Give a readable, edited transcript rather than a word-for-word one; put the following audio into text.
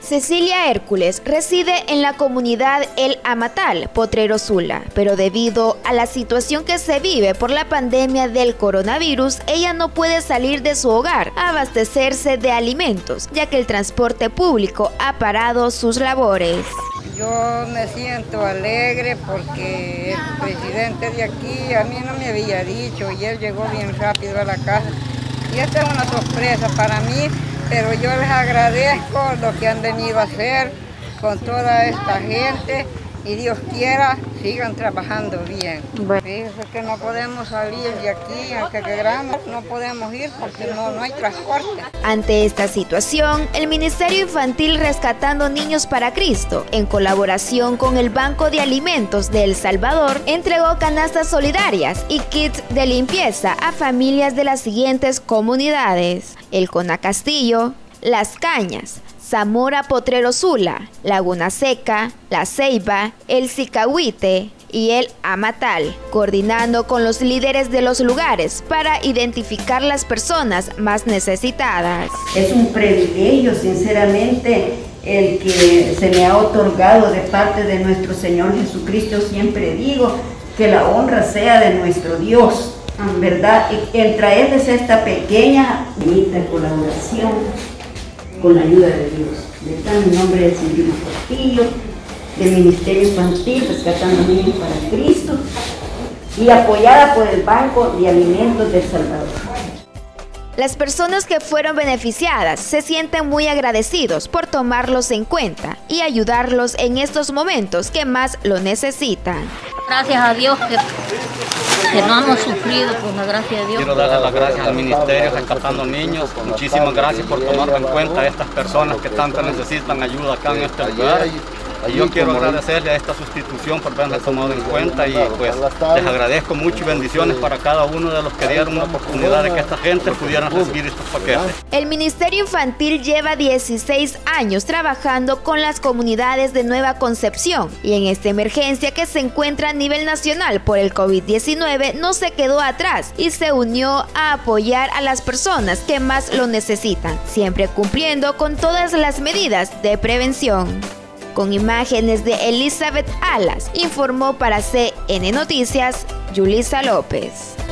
Cecilia Hércules reside en la comunidad El Amatal, Potrero Sula, pero debido a la situación que se vive por la pandemia del coronavirus, ella no puede salir de su hogar a abastecerse de alimentos, ya que el transporte público ha parado sus labores. Yo me siento alegre porque el presidente de aquí a mí no me había dicho y él llegó bien rápido a la casa. Y esta es una sorpresa para mí, pero yo les agradezco lo que han venido a hacer con toda esta gente y Dios quiera sigan trabajando bien. Fíjense que no podemos salir de aquí, aunque queramos, no podemos ir porque no hay transporte. Ante esta situación, el Ministerio Infantil Rescatando Niños para Cristo, en colaboración con el Banco de Alimentos de El Salvador, entregó canastas solidarias y kits de limpieza a familias de las siguientes comunidades: El Conacastillo, Las Cañas, Zamora Potrero Sula, Laguna Seca, La Ceiba, El Zicahuite y El Amatal, coordinando con los líderes de los lugares para identificar las personas más necesitadas. Es un privilegio, sinceramente, el que se me ha otorgado de parte de nuestro Señor Jesucristo. Siempre digo que la honra sea de nuestro Dios, ¿verdad? El traerles esta pequeña colaboración con la ayuda de Dios. En nombre del Señor Castillo, del Ministerio Infantil Rescatando Niños para Cristo y apoyada por el Banco de Alimentos de El Salvador. Las personas que fueron beneficiadas se sienten muy agradecidos por tomarlos en cuenta y ayudarlos en estos momentos que más lo necesitan. Gracias a Dios que no hemos sufrido, por la gracia de Dios. Quiero darle las gracias al Ministerio Rescatando Niños. Muchísimas gracias por tomar en cuenta a estas personas que tanto necesitan ayuda acá en este lugar. Y yo quiero agradecerle a esta sustitución por habernos tomado en cuenta y pues les agradezco mucho y bendiciones para cada uno de los que dieron una oportunidad de que esta gente pudiera recibir estos paquetes. El Ministerio Infantil lleva 16 años trabajando con las comunidades de Nueva Concepción y en esta emergencia que se encuentra a nivel nacional por el COVID-19 no se quedó atrás y se unió a apoyar a las personas que más lo necesitan, siempre cumpliendo con todas las medidas de prevención. Con imágenes de Elizabeth Alas, informó para CN Noticias, Yulisa López.